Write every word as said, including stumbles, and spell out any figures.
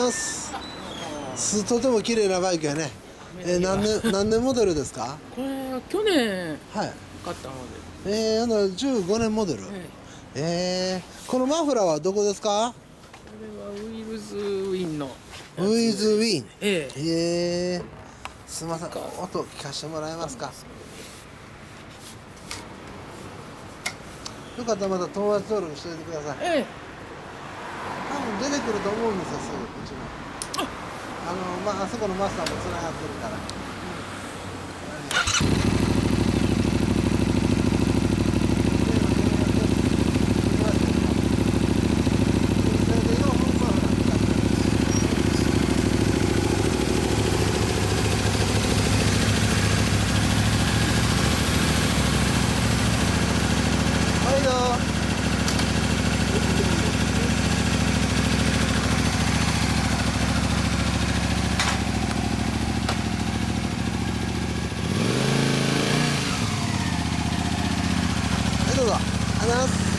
ます。すとても綺麗なバイクやね。えー、何年何年モデルですか？ これは去年はい買ったので。えー、あのじゅうごねんモデル。 で、はい、 えー、このマフラーはどこですか？ これはウィルズウィンのやつ。 ウィズウィン。 えええー、すみません、音聞かせてもらえますか？よかったらまた友達登録しておいてください。 ええ、 多分出てくると思うんですよ、すぐうちの。あの、まあ、あそこのマスターもつながってるから。はいどう。はいどうぞ。ありがとうございます。